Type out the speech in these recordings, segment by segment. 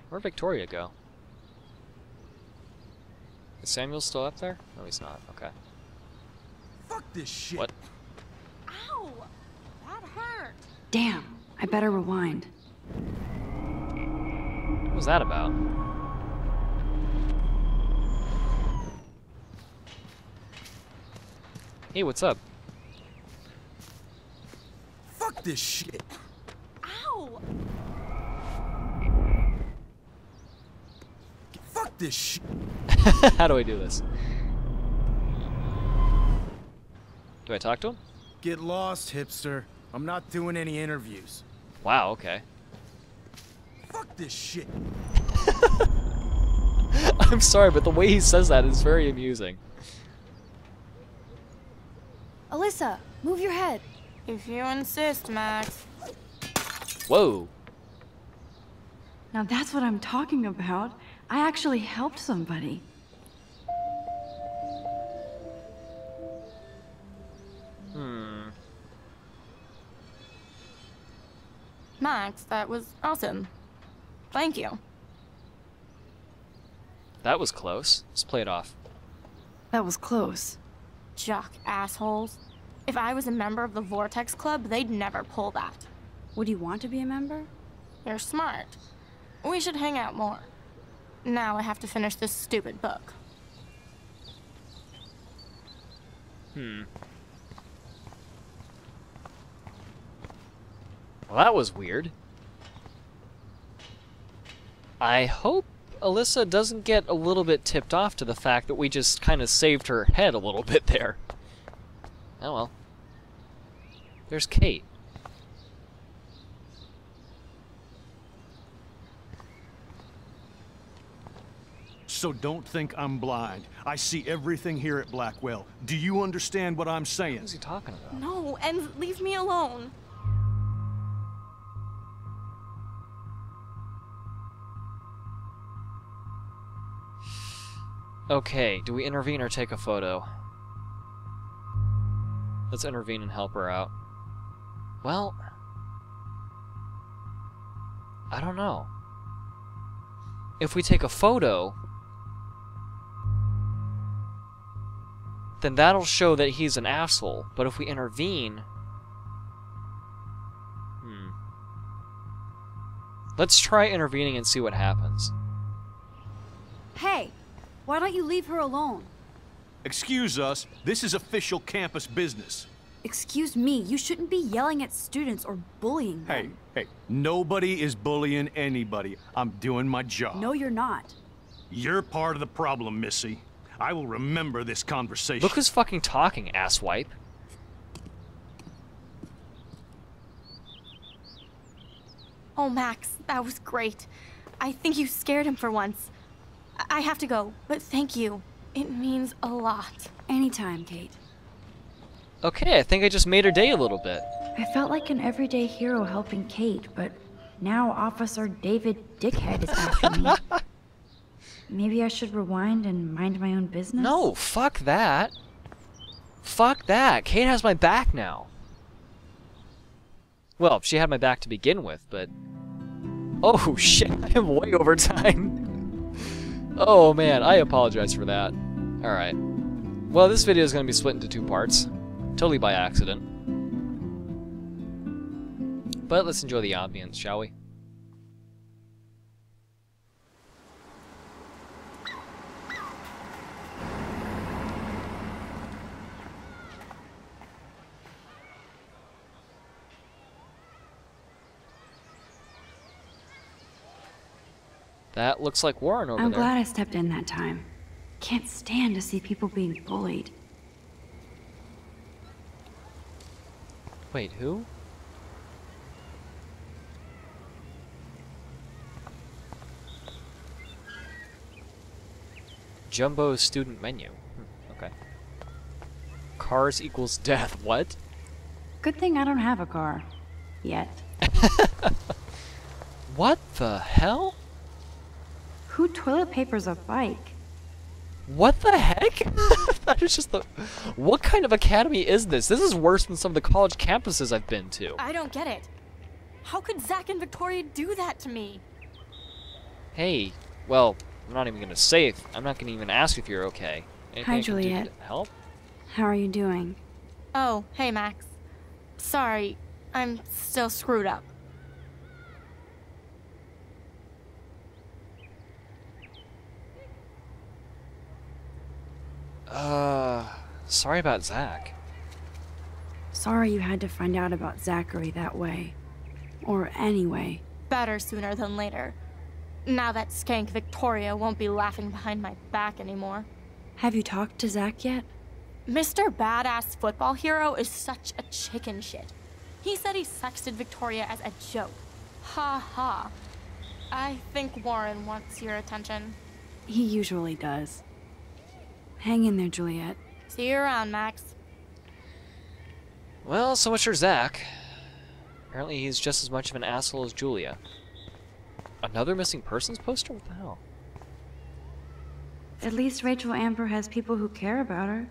Where'd Victoria go? Is Samuel still up there? No, he's not. Okay. Fuck this shit. What? Ow! That hurt. Damn, I better rewind. What was that about? Hey, what's up? Fuck this shit. Ow! Fuck this shit. How do I do this? Do I talk to him? Get lost, hipster. I'm not doing any interviews. Wow, okay. Fuck this shit. I'm sorry, but the way he says that is very amusing. Alyssa, move your head. If you insist, Max. Whoa. Now that's what I'm talking about. I actually helped somebody. Max, that was awesome. Thank you. That was close. Let's play it off. That was close. Jock assholes. If I was a member of the Vortex Club, they'd never pull that. Would you want to be a member? You're smart. We should hang out more. Now I have to finish this stupid book. Well, that was weird. I hope Alyssa doesn't get a little bit tipped off to the fact that we just kind of saved her head a little bit there. Oh well. There's Kate. So don't think I'm blind. I see everything here at Blackwell. Do you understand what I'm saying? What is he talking about? No, and leave me alone. Okay, do we intervene or take a photo? Let's intervene and help her out. Well, I don't know. If we take a photo, then that'll show that he's an asshole. But if we intervene... Let's try intervening and see what happens. Hey, why don't you leave her alone? Excuse us, this is official campus business. Excuse me, you shouldn't be yelling at students or bullying them. Hey, nobody is bullying anybody. I'm doing my job. No, you're not. You're part of the problem, Missy. I will remember this conversation. Look who's fucking talking, asswipe. Oh, Max, that was great. I think you scared him for once. I have to go, but thank you. It means a lot. Anytime, Kate. Okay, I think I just made her day a little bit. I felt like an everyday hero helping Kate, but now Officer David Dickhead is after me. Maybe I should rewind and mind my own business? No, fuck that. Fuck that. Kate has my back now. Well, she had my back to begin with, but... Oh, shit, I am way over time. Oh, man, I apologize for that. Alright. Well, this video is going to be split into two parts. Totally by accident. But let's enjoy the ambience, shall we? That looks like Warren over there. I'm glad I stepped in that time. Can't stand to see people being bullied. Wait, who? Jumbo student menu. Okay. Cars equals death. What? Good thing I don't have a car. Yet. What the hell? Who toilet papers a bike? What the heck? That is just the... What kind of academy is this? This is worse than some of the college campuses I've been to. I don't get it. How could Zach and Victoria do that to me? Hey, well, I'm not even gonna say it. I'm not gonna even ask if you're okay. Anything Hi, I can do Juliet. to help? How are you doing? Oh, hey, Max. Sorry, I'm still screwed up. Sorry about Zach. Sorry you had to find out about Zachary that way. Or anyway. Better sooner than later. Now that skank Victoria won't be laughing behind my back anymore. Have you talked to Zach yet? Mr. Badass Football Hero is such a chicken shit. He said he sexted Victoria as a joke. Ha ha. I think Warren wants your attention. He usually does. Hang in there, Juliet. See you around, Max. Well, so much for Zach. Apparently he's just as much of an asshole as Julia. Another missing persons poster? What the hell? At least Rachel Amber has people who care about her.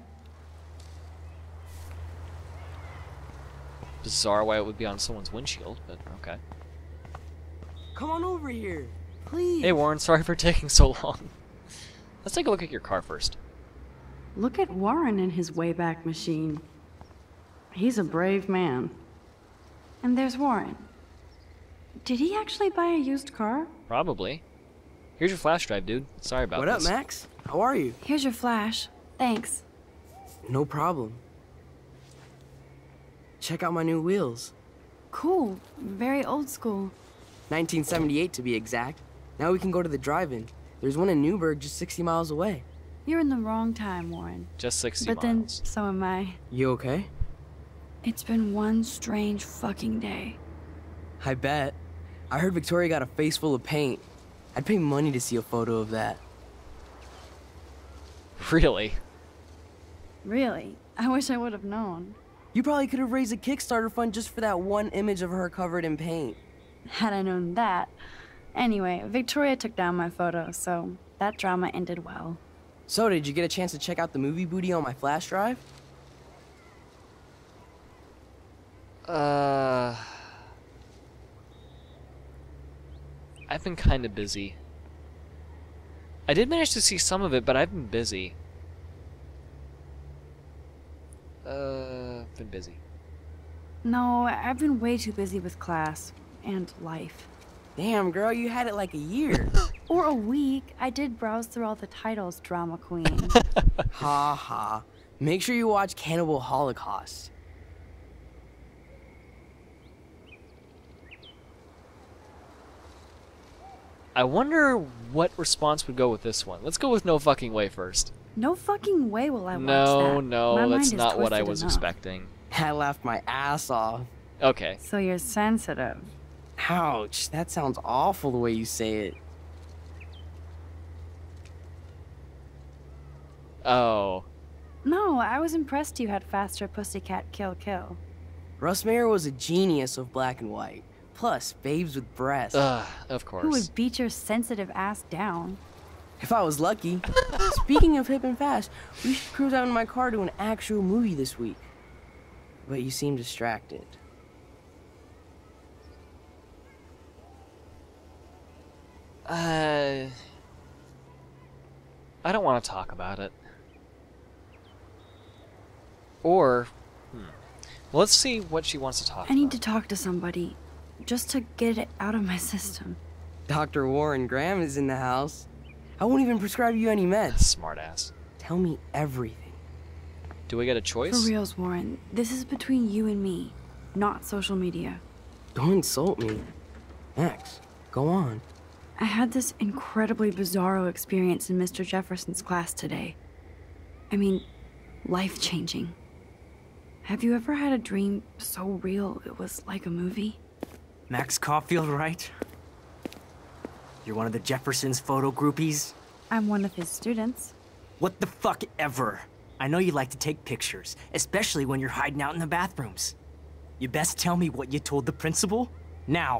Bizarre why it would be on someone's windshield, but okay. Come on over here, please. Hey Warren, sorry for taking so long. Let's take a look at your car first. Look at Warren in his Wayback Machine. He's a brave man. And there's Warren. Did he actually buy a used car? Probably. Here's your flash drive, dude. Sorry about What up, this. Max? How are you? Here's your flash. Thanks. No problem. Check out my new wheels. Cool. Very old school. 1978 to be exact. Now we can go to the drive-in. There's one in Newburgh just 60 miles away. You're in the wrong time, Warren. Just 60 But then, miles. so am I. You okay? It's been one strange fucking day. I bet. I heard Victoria got a face full of paint. I'd pay money to see a photo of that. Really? Really? I wish I would have known. You probably could have raised a Kickstarter fund just for that one image of her covered in paint. Had I known that. Anyway, Victoria took down my photo, so that drama ended well. So, did you get a chance to check out the movie booty on my flash drive? I've been kind of busy. I did manage to see some of it, but I've been busy. Been busy. No, I've been way too busy with class and life. Damn, girl, you had it like a year. Or a week. I did browse through all the titles, drama queen. Ha ha. Make sure you watch Cannibal Holocaust. I wonder what response would go with this one. Let's go with no fucking way first. No fucking way will I watch that. No, My no, mind that's is not what I twisted was enough. expecting. I laughed my ass off. Okay. So you're sensitive. Ouch, that sounds awful the way you say it. Oh. No, I was impressed you had faster pussycat kill kill. Russ Meyer was a genius of black and white. Plus, babes with breasts. Of course. Who would beat your sensitive ass down? If I was lucky. Speaking of hip and fast, we should cruise out in my car to an actual movie this week. But you seem distracted. I don't want to talk about it. Or, well, let's see what she wants to talk about. I need to talk to somebody, just to get it out of my system. Dr. Warren Graham is in the house. I won't even prescribe you any meds. Smartass. Tell me everything. Do we get a choice? For reals, Warren, this is between you and me, not social media. Don't insult me. Max, go on. I had this incredibly bizarro experience in Mr. Jefferson's class today. I mean, life-changing. Have you ever had a dream so real it was like a movie? Max Caulfield, right? You're one of the Jefferson's photo groupies? I'm one of his students. What the fuck ever? I know you like to take pictures, especially when you're hiding out in the bathrooms. You best tell me what you told the principal, now.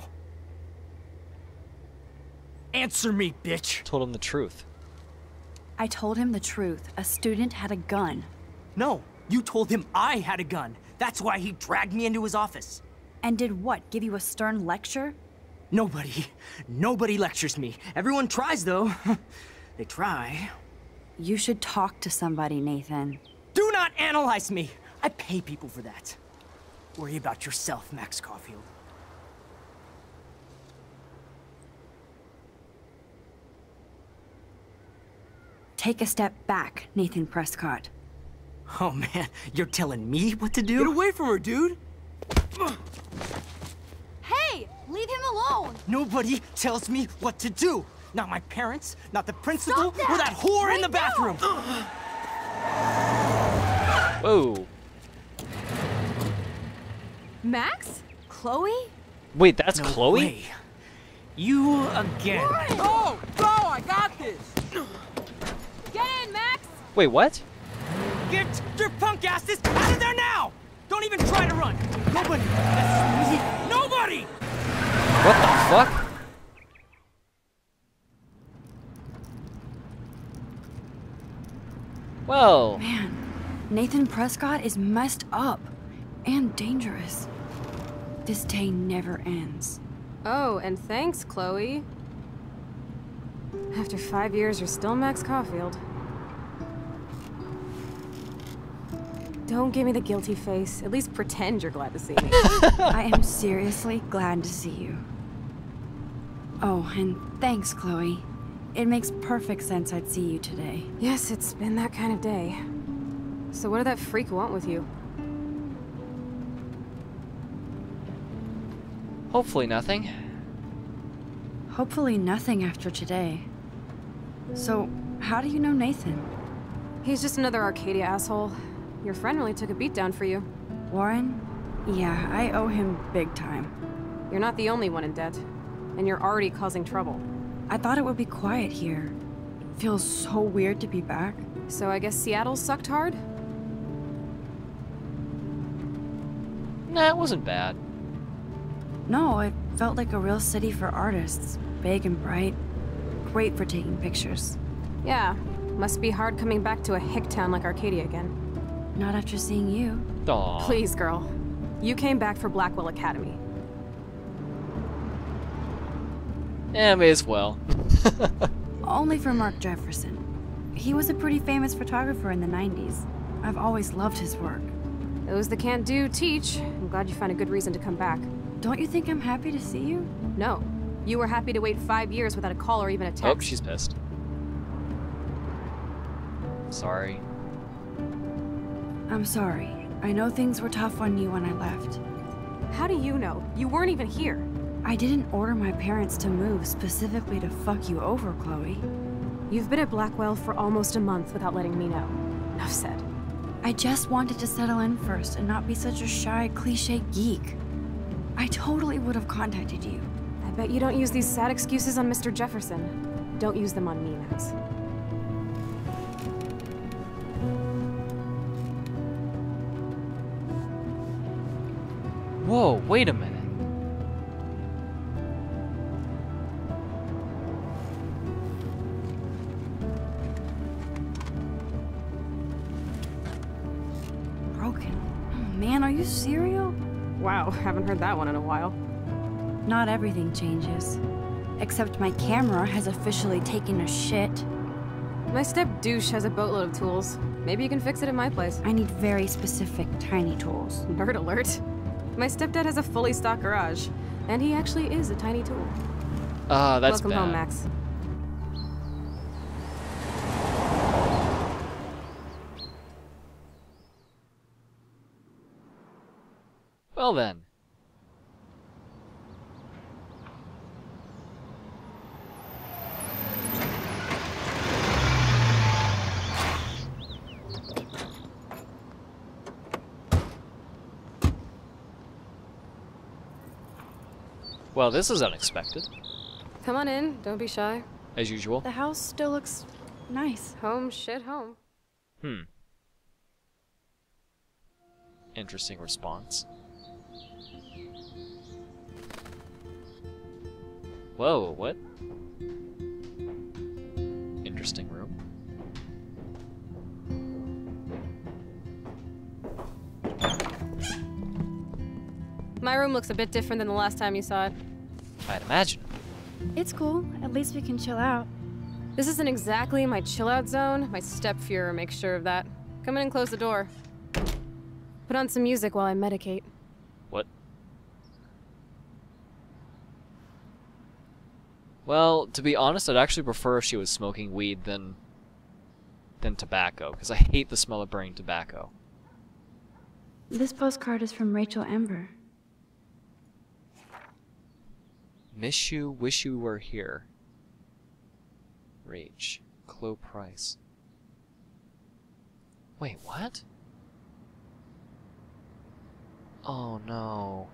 Answer me, bitch! Told him the truth. I told him the truth. A student had a gun. No, you told him I had a gun. That's why he dragged me into his office. And did what, give you a stern lecture? Nobody lectures me. Everyone tries, though. They try. You should talk to somebody, Nathan. Do not analyze me! I pay people for that. Worry about yourself, Max Caulfield. Take a step back, Nathan Prescott. Oh man, you're telling me what to do? Get away from her, dude! Hey, leave him alone. Nobody tells me what to do. Not my parents, not the principal, Stop that! or that whore Right in the bathroom. Whoa. Max? Chloe? Wait, that's No Chloe? way. You again. Go! Go! I got this! Get in, Max! Wait, what? Get your punk asses out of there now! Don't even try to run. Nobody. That's me. Nobody. What the fuck? Well, Man, Nathan Prescott is messed up and dangerous. This day never ends. Oh, and thanks, Chloe. After 5 years, you're still Max Caulfield. Don't give me the guilty face. At least pretend you're glad to see me. I am seriously glad to see you. Oh, and thanks, Chloe. It makes perfect sense I'd see you today. Yes, it's been that kind of day. So what did that freak want with you? hopefully nothing. Hopefully nothing after today. So, how do you know Nathan? He's just another Arcadia asshole. Your friend really took a beat down for you. Warren? Yeah, I owe him big time. You're not the only one in debt. And you're already causing trouble. I thought it would be quiet here. It feels so weird to be back. So I guess Seattle sucked hard? Nah, it wasn't bad. No, it felt like a real city for artists. Big and bright. Great for taking pictures. Yeah, must be hard coming back to a hick town like Arcadia again. Not after seeing you. Aww. Please, girl. You came back for Blackwell Academy. Yeah, may as well. Only for Mark Jefferson. He was a pretty famous photographer in the 90s. I've always loved his work. Those that can't do, teach. I'm glad you found a good reason to come back. Don't you think I'm happy to see you? No. You were happy to wait 5 years without a call or even a text. Oh, she's pissed. Sorry. I'm sorry. I know things were tough on you when I left. How do you know? You weren't even here. I didn't order my parents to move specifically to fuck you over, Chloe. You've been at Blackwell for almost a month without letting me know. Enough said. I just wanted to settle in first and not be such a shy, cliche geek. I totally would have contacted you. I bet you don't use these sad excuses on Mr. Jefferson. Don't use them on me, Max. Whoa, wait a minute. Broken. Oh man, are you serial? Wow, haven't heard that one in a while. Not everything changes. Except my camera has officially taken a shit. My step douche has a boatload of tools. Maybe you can fix it at my place. I need very specific tiny tools. Nerd alert. My stepdad has a fully stocked garage, and he actually is a tiny tool. Ah, that's Welcome bad. home, Max. Well then. Well, this is unexpected, Come on in, don't be shy. as usual. The house still looks nice. Home, shit, home. Interesting response. Whoa, what? Interesting room. My room looks a bit different than the last time you saw it. I'd imagine. It's cool. At least we can chill out. This isn't exactly my chill-out zone. My stepfuhrer makes sure of that. Come in and close the door. Put on some music while I medicate. What? Well, to be honest, I'd actually prefer if she was smoking weed than tobacco, because I hate the smell of burning tobacco. This postcard is from Rachel Ember. Miss you, wish you were here. Rage. Chloe Price. Wait, what? Oh no.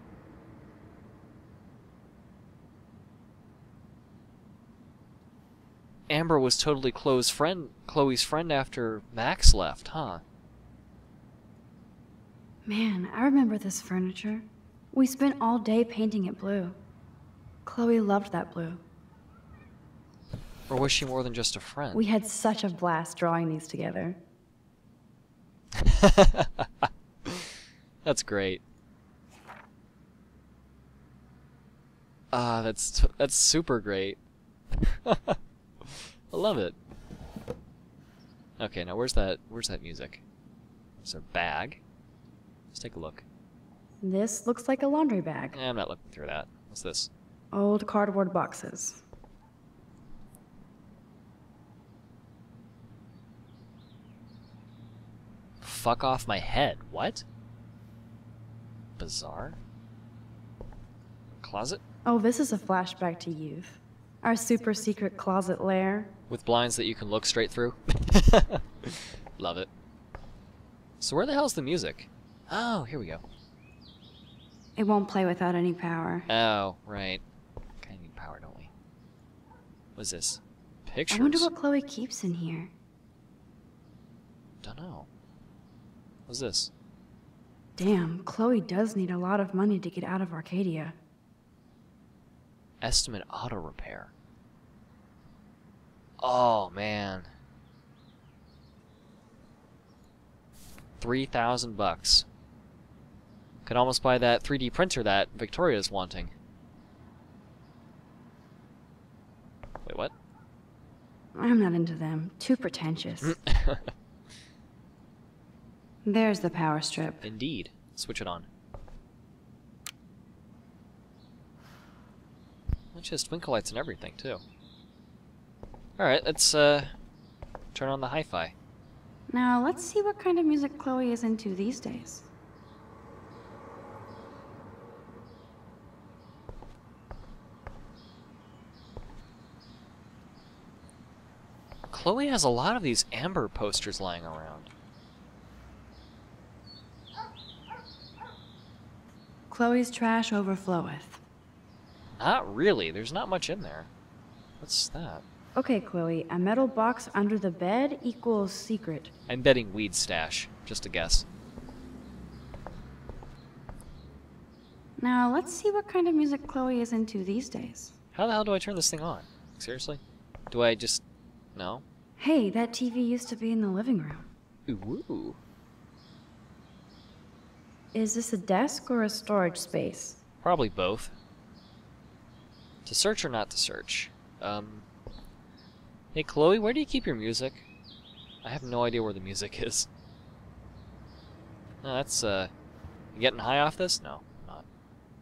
Amber was totally Chloe's friend after Max left, huh? Man, I remember this furniture. We spent all day painting it blue. Chloe loved that blue. Or was she more than just a friend? We had such a blast drawing these together. That's great. That's super great. I love it. Okay, now where's that music? Is there a bag? Let's take a look. This looks like a laundry bag. I'm not looking through that. What's this? Old cardboard boxes. Fuck off my head. What? Bizarre. Closet? Oh, this is a flashback to youth. Our super secret closet lair. With blinds that you can look straight through. Love it. So where the hell's the music? Oh, here we go. It won't play without any power. Oh, right. Kinda need power, don't we? What's this? Pictures? I wonder what Chloe keeps in here. Dunno. What's this? Damn, Chloe does need a lot of money to get out of Arcadia. Estimate auto repair. Oh, man. 3,000 bucks. Could almost buy that 3D printer that Victoria's wanting. Wait, what? I'm not into them. Too pretentious. There's the power strip. Indeed. Switch it on. It has twinkle lights and everything, too. Alright, let's, turn on the hi-fi. Now, let's see what kind of music Chloe is into these days. Chloe has a lot of these Amber posters lying around. Chloe's trash overfloweth. Not really. There's not much in there. What's that? Okay, Chloe, a metal box under the bed equals secret. I'm betting weed stash. Just a guess. Now, let's see what kind of music Chloe is into these days. How the hell do I turn this thing on? Seriously? Do I just... No? Hey, that TV used to be in the living room. Ooh. Is this a desk or a storage space? Probably both. To search or not to search? Hey Chloe, where do you keep your music? I have no idea where the music is. No, that's, you getting high off this? No, I'm not.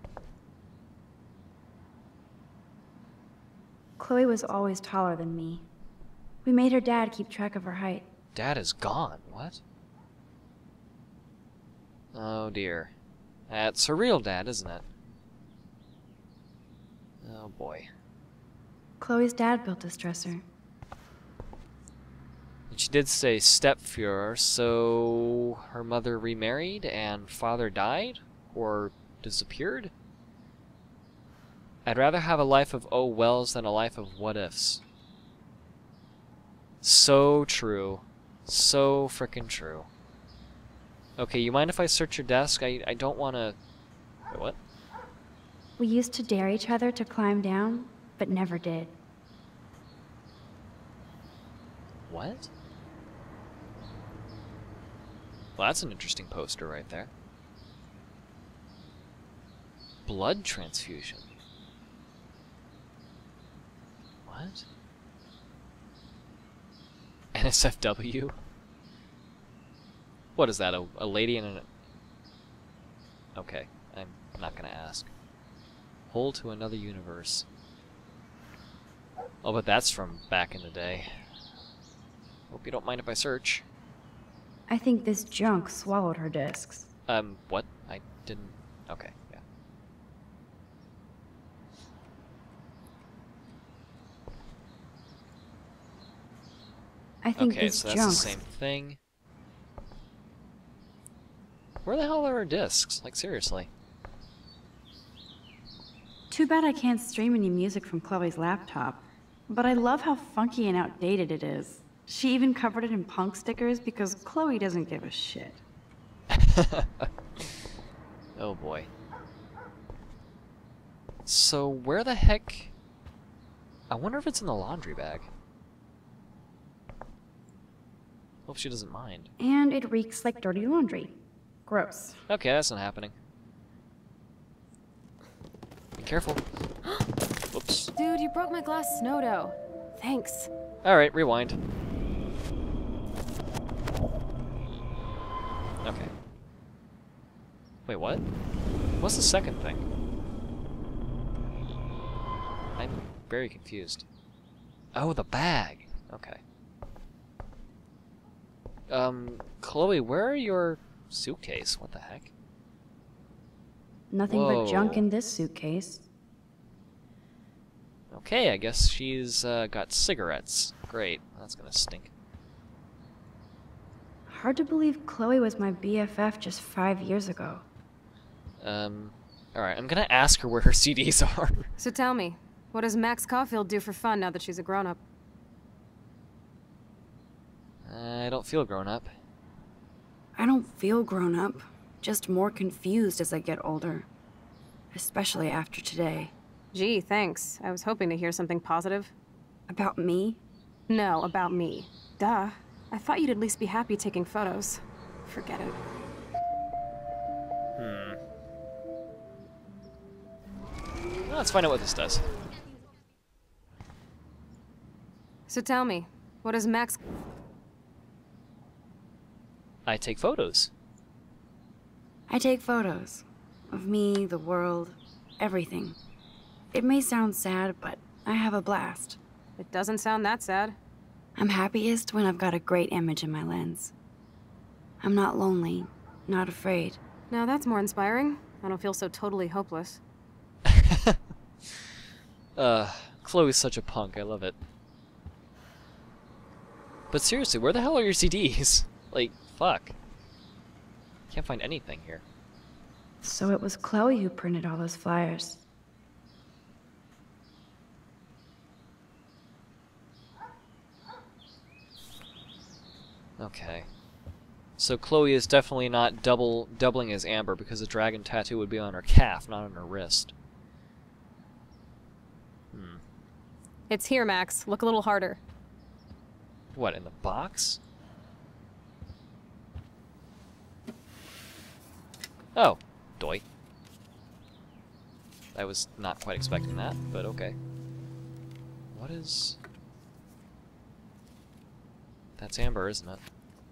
Chloe was always taller than me. We made her dad keep track of her height. Dad is gone. What? Oh dear. That's her real dad, isn't it? Oh boy. Chloe's dad built this dresser. And she did say stepfuhrer, so her mother remarried and father died? Or disappeared? I'd rather have a life of oh wells than a life of what ifs. So true. So frickin' true. Okay, you mind if I search your desk? I don't want to... Wait, what? We used to dare each other to climb down, but never did. What? Well, that's an interesting poster right there. Blood transfusion. What? NSFW? What is that, a lady in an... Okay, I'm not gonna ask. Hole to another universe. Oh, but that's from back in the day. Hope you don't mind if I search. I think this junk swallowed her discs. What? I didn't... Okay, yeah. I think Okay, this so that's junk... the same thing. Where the hell are her discs? Like, seriously. Too bad I can't stream any music from Chloe's laptop. But I love how funky and outdated it is. She even covered it in punk stickers because Chloe doesn't give a shit. Oh boy. So where the heck... I wonder if it's in the laundry bag. Hope she doesn't mind. And it reeks like dirty laundry. Gross. Okay, that's not happening. Be careful. Whoops. Dude, you broke my glass snow dough. Thanks. Alright, rewind. Okay. Wait, what? What's the second thing? I'm very confused. Oh, the bag! Okay. Chloe, where are your suitcase? What the heck? Nothing but junk Whoa. in this suitcase. Okay, I guess she's got cigarettes. Great, that's gonna stink. Hard to believe Chloe was my BFF just 5 years ago. Alright, I'm gonna ask her where her CDs are. So tell me, what does Max Caulfield do for fun now that she's a grown-up? I don't feel grown up. I don't feel grown up, just more confused as I get older. Especially after today. Gee, thanks. I was hoping to hear something positive. About me? No, about me. Duh. I thought you'd at least be happy taking photos. Forget it. Well, let's find out what this does. So tell me, what does Max... I take photos. I take photos. Of me, the world, everything. It may sound sad, but I have a blast. It doesn't sound that sad. I'm happiest when I've got a great image in my lens. I'm not lonely, not afraid. Now that's more inspiring. I don't feel so totally hopeless. Chloe's such a punk, I love it. But seriously, where the hell are your CDs? Like, fuck. Can't find anything here. So it was Chloe who printed all those flyers. Okay. So Chloe is definitely not doubling as Amber because the dragon tattoo would be on her calf, not on her wrist. It's here, Max. Look a little harder. What, in the box? Oh, doy. I was not quite expecting that, but okay. What is... That's Amber, isn't it?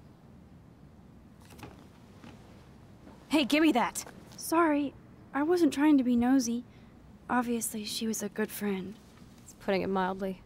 Hey, give me that! Sorry, I wasn't trying to be nosy. Obviously, she was a good friend. It's putting it mildly.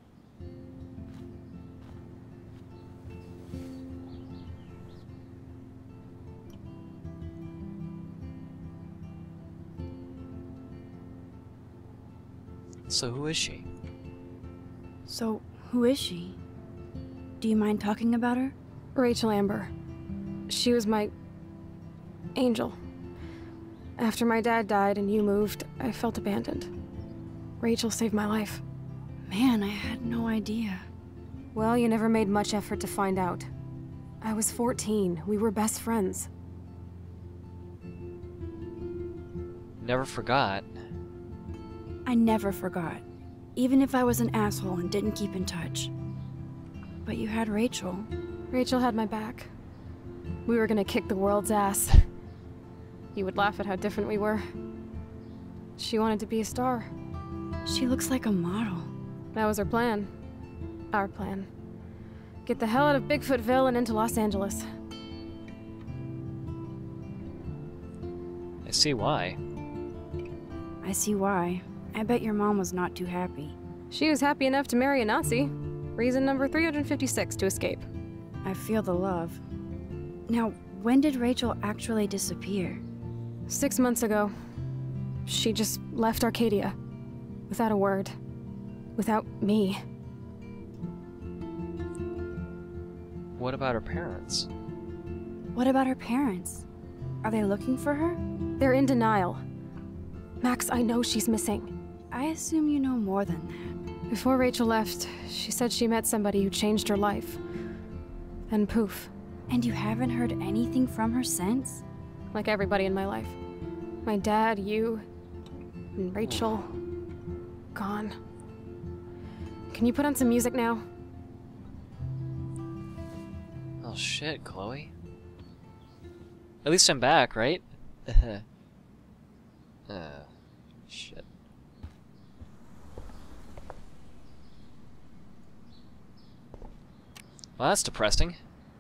So who is she? So, who is she? Do you mind talking about her? Rachel Amber. She was my... angel. After my dad died and you moved, I felt abandoned. Rachel saved my life. Man, I had no idea. Well, you never made much effort to find out. I was 14. We were best friends. Never forgot. I never forgot. Even if I was an asshole and didn't keep in touch. But you had Rachel. Rachel had my back. We were gonna kick the world's ass. You would laugh at how different we were. She wanted to be a star. She looks like a model. That was her plan. Our plan. Get the hell out of Bigfootville and into Los Angeles. I see why. I see why. I bet your mom was not too happy. She was happy enough to marry a Nazi. Reason number 356 to escape. I feel the love. Now, when did Rachel actually disappear? 6 months ago. She just left Arcadia. Without a word. Without me. What about her parents? What about her parents? Are they looking for her? They're in denial. Max, I know she's missing. I assume you know more than that. Before Rachel left, she said she met somebody who changed her life. Then poof. And you haven't heard anything from her since? Like everybody in my life. My dad, you, and Rachel. Gone. Can you put on some music now? Oh shit, Chloe. At least I'm back, right? Shit. Well, that's depressing.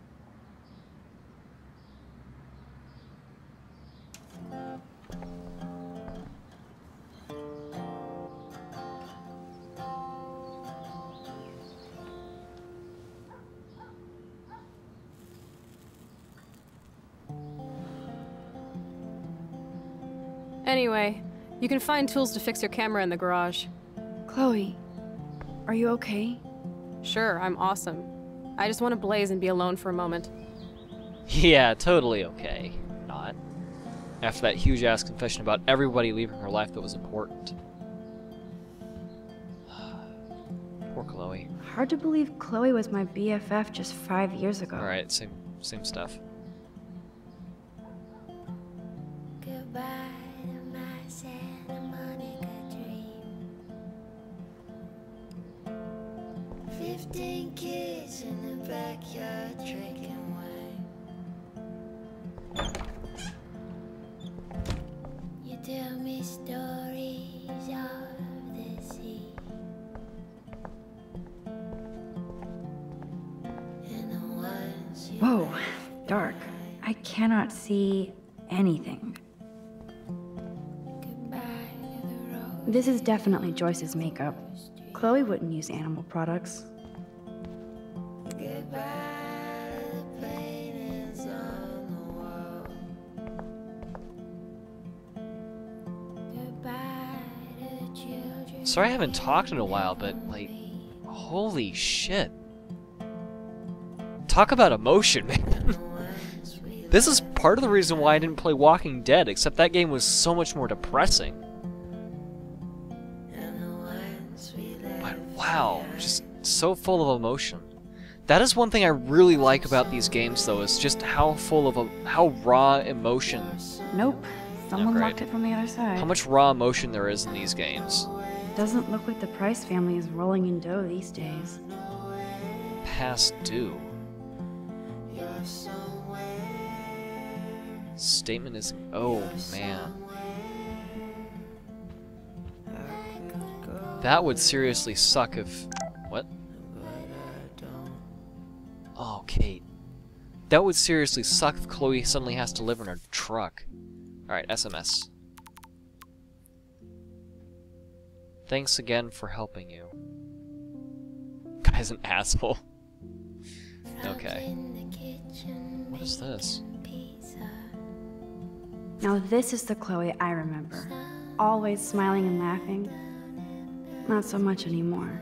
Anyway, you can find tools to fix your camera in the garage. Chloe, are you okay? Sure, I'm awesome. I just want to blaze and be alone for a moment. Yeah, totally okay. Not. After that huge-ass confession about everybody leaving her life that was important. Poor Chloe. Hard to believe Chloe was my BFF just 5 years ago. Alright, same stuff. Goodbye to my Santa Monica dream. 15 kids in the backyard drinking wine. You tell me stories of the sea. And the ones you Whoa, dark. I cannot see anything. goodbye to the road. This is definitely Joyce's makeup. Chloe wouldn't use animal products. Goodbye to the paintings on the wall. Goodbye to the children. Sorry I haven't talked in a while, but, like, holy shit. Talk about emotion, man. This is part of the reason why I didn't play Walking Dead, except that game was so much more depressing. But wow, just so full of emotion. That is one thing I really like about these games, though, is just how full of how raw emotion. Nope. Someone great. locked it from the other side. How much raw emotion there is in these games. Doesn't look like the Price family is rolling in dough these days. Past due. Statement is. Oh man. That would seriously suck if. What? Oh, Kate. That would seriously suck if Chloe suddenly has to live in her truck. Alright, SMS. Thanks again for helping you. Guy's an asshole. Okay. What is this? Now this is the Chloe I remember. Always smiling and laughing. Not so much anymore.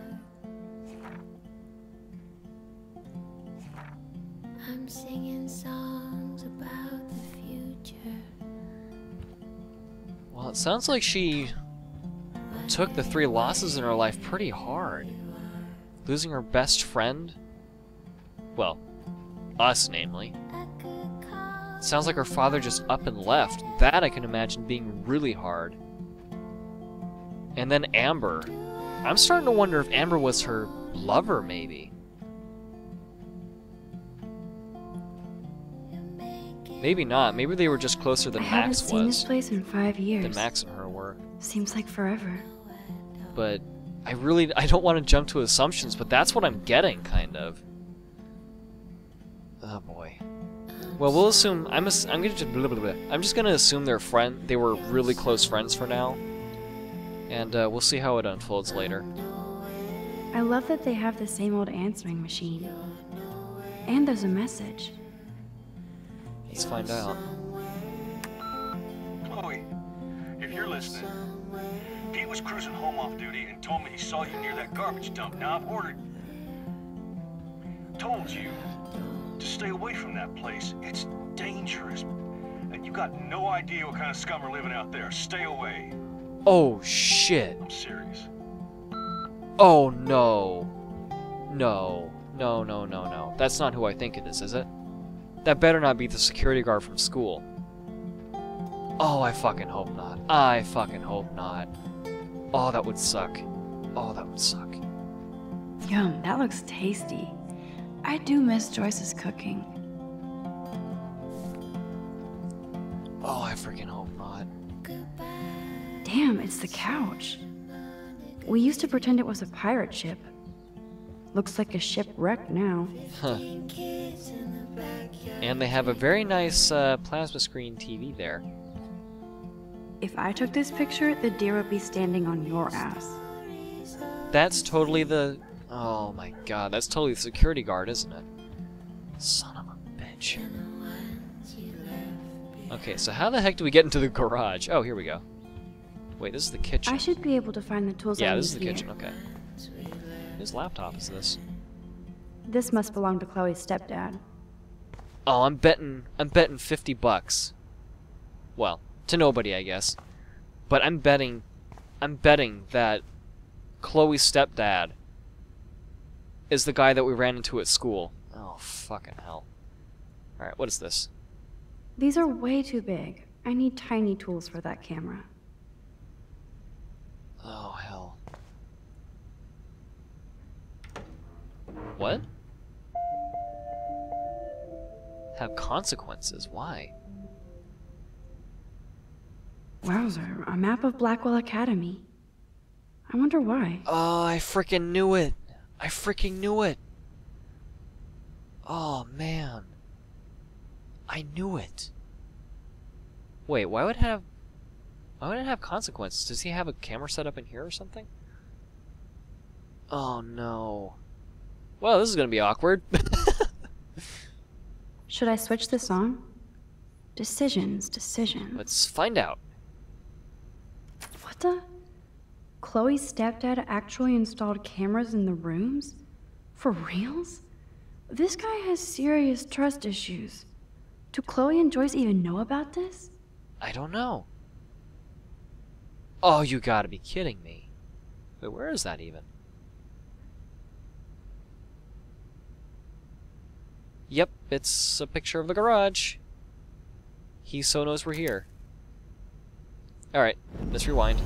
I'm singing songs about the future. Well, it sounds like she took the 3 losses in her life pretty hard. Losing her best friend. Well, us, namely. Sounds like her father just up and left. That I can imagine being really hard. And then Amber. I'm starting to wonder if Amber was her lover, maybe. Maybe not. Maybe they were just closer than I haven't Max seen this was. place in 5 years. Than Max and her were. Seems like forever. But I don't want to jump to assumptions, but that's what I'm getting, kind of. Oh boy. Well, we'll assume I'm just gonna assume they were really close friends for now, and we'll see how it unfolds later. I love that they have the same old answering machine. And there's a message. Let's find out. Chloe, if you're listening, Pete was cruising home off duty and told me he saw you near that garbage dump. Now I've told you to stay away from that place. It's dangerous. And you got no idea what kind of scum are living out there. Stay away. Oh, shit. I'm serious. Oh, no. No. No, no, no, no. That's not who I think it is it? That better not be the security guard from school. Oh, I fucking hope not. I fucking hope not. Oh, that would suck. Oh, that would suck. Yum, that looks tasty. I do miss Joyce's cooking. Oh, I freaking hope not. Damn, it's the couch. We used to pretend it was a pirate ship. Looks like a shipwreck now. Huh. And they have a very nice plasma screen TV there. If I took this picture, the deer would be standing on your ass. That's totally the... Oh my god, that's totally the security guard, isn't it? Son of a bitch. Okay, so how the heck do we get into the garage? Oh, here we go. Wait, this is the kitchen. I should be able to find the tools I Yeah, need this is the here. kitchen, okay. Whose laptop is this? This must belong to Chloe's stepdad. Oh, I'm betting $50. Well, to nobody, I guess. But I'm betting that Chloe's stepdad is the guy that we ran into at school. Oh, fucking hell. Alright, what is this? These are way too big. I need tiny tools for that camera. Oh, hell. What? Have consequences? Why? Wowzer, a map of Blackwell Academy. I wonder why. Oh, I freaking knew it. I freaking knew it. Oh, man. I knew it. Wait, why would it have consequences? Does he have a camera set up in here or something? Oh, no. Well, this is gonna be awkward. Should I switch this on? Decisions. Let's find out. What the? Chloe's stepdad actually installed cameras in the rooms? For reals? This guy has serious trust issues. Do Chloe and Joyce even know about this? I don't know. Oh, you gotta be kidding me. Wait, where is that even? Yep, it's a picture of the garage. He so knows we're here. Alright, let's rewind.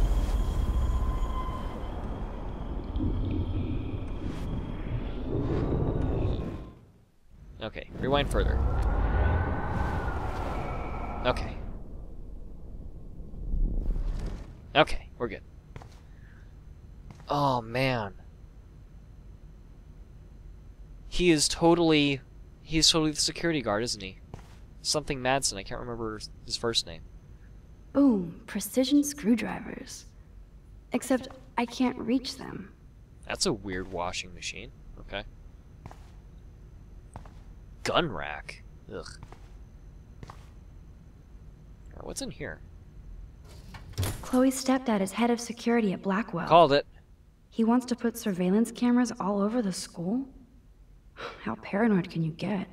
Okay, rewind further. Okay. Okay, we're good. Oh, man. He's totally the security guard, isn't he? Something Madsen, I can't remember his first name. Boom, precision screwdrivers. Except I can't reach them. That's a weird washing machine. Okay. Gun rack. Ugh. Alright, what's in here? Chloe's stepdad is head of security at Blackwell. Called it. He wants to put surveillance cameras all over the school? How paranoid can you get?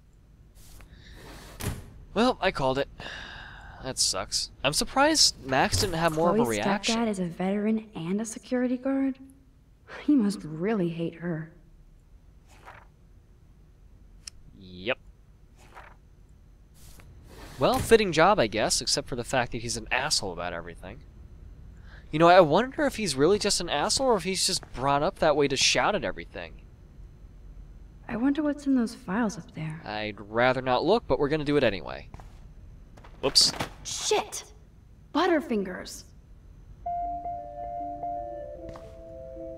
Well, I called it. That sucks. I'm surprised Max didn't have more of a reaction. Chloe's stepdad is a veteran and a security guard? He must really hate her. Yep. Well, fitting job, I guess, except for the fact that he's an asshole about everything. You know, I wonder if he's really just an asshole or if he's just brought up that way to shout at everything. I wonder what's in those files up there. I'd rather not look, but we're gonna do it anyway. Whoops. Shit! Butterfingers!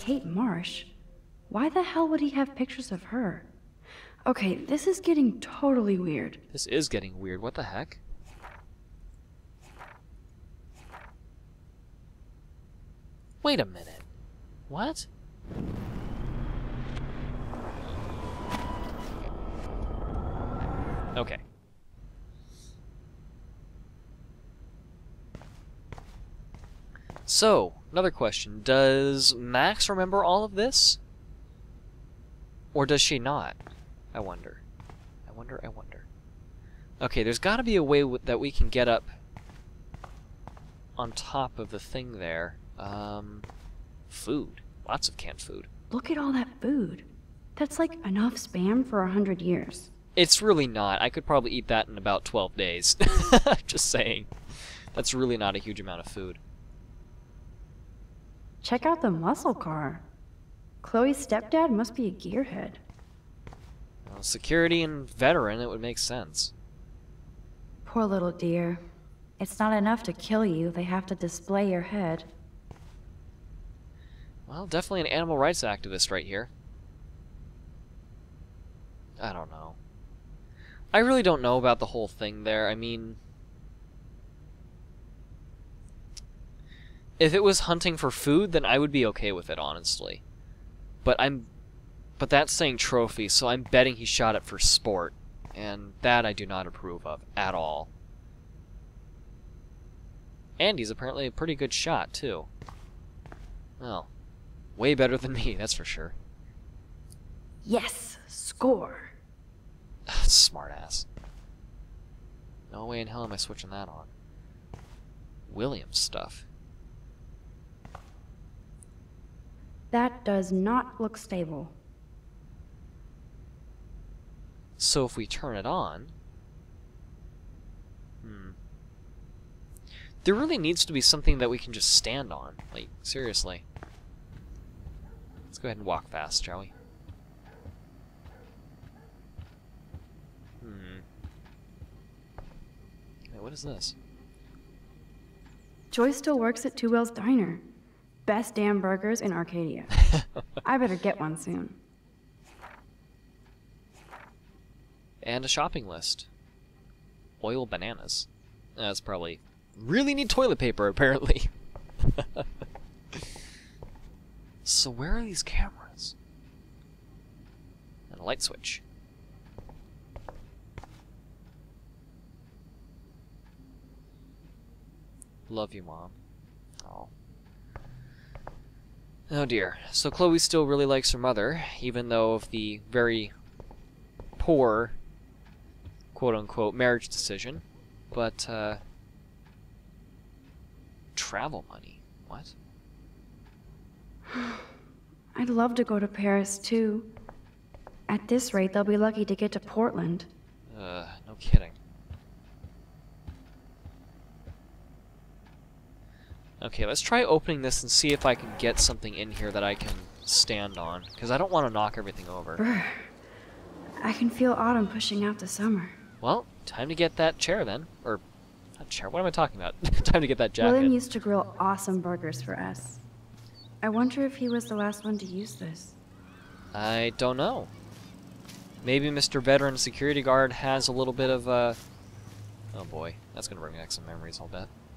Kate Marsh. Why the hell would he have pictures of her? Okay, this is getting totally weird. This is getting weird. What the heck? Wait a minute. What? Okay. So, another question. Does Max remember all of this? Or does she not? I wonder. I wonder. Okay, there's got to be a way that we can get up on top of the thing there. Food. Lots of canned food. Look at all that food. That's like enough Spam for 100 years. It's really not. I could probably eat that in about 12 days. Just saying. That's really not a huge amount of food. Check out the muscle car. Chloe's stepdad must be a gearhead. Well, security and veteran, it would make sense. Poor little dear. It's not enough to kill you, they have to display your head. Well, definitely an animal rights activist right here. I don't know. I really don't know about the whole thing there. I mean, if it was hunting for food, then I would be okay with it, honestly. But that's saying trophy, so I'm betting he shot it for sport, and that I do not approve of at all. And he's apparently a pretty good shot, too. Well, way better than me, that's for sure. Yes, score. Smartass. No way in hell am I switching that on. Williams stuff. That does not look stable. So if we turn it on... There really needs to be something that we can just stand on. Like, seriously. Let's go ahead and walk fast, shall we? Wait, what is this? Joy still works at Two Whales Diner. Best damn burgers in Arcadia. I better get one soon. And a shopping list. Oil bananas. That's probably... Really need toilet paper, apparently. So where are these cameras? And a light switch. Love you, Mom. Oh. Oh dear. So Chloe still really likes her mother, even though of the very poor, quote-unquote, marriage decision. But, travel money. What? I'd love to go to Paris, too. At this rate, they'll be lucky to get to Portland. No kidding. Okay, let's try opening this and see if I can get something in here that I can stand on. Because I don't want to knock everything over. Brr. I can feel autumn pushing out the summer. Well, time to get that chair then. Or, not chair, what am I talking about? Time to get that jacket. William used to grill awesome burgers for us. I wonder if he was the last one to use this. I don't know. Maybe Mr. Veteran Security Guard has a little bit of, oh boy, that's gonna bring back some memories, I'll bet.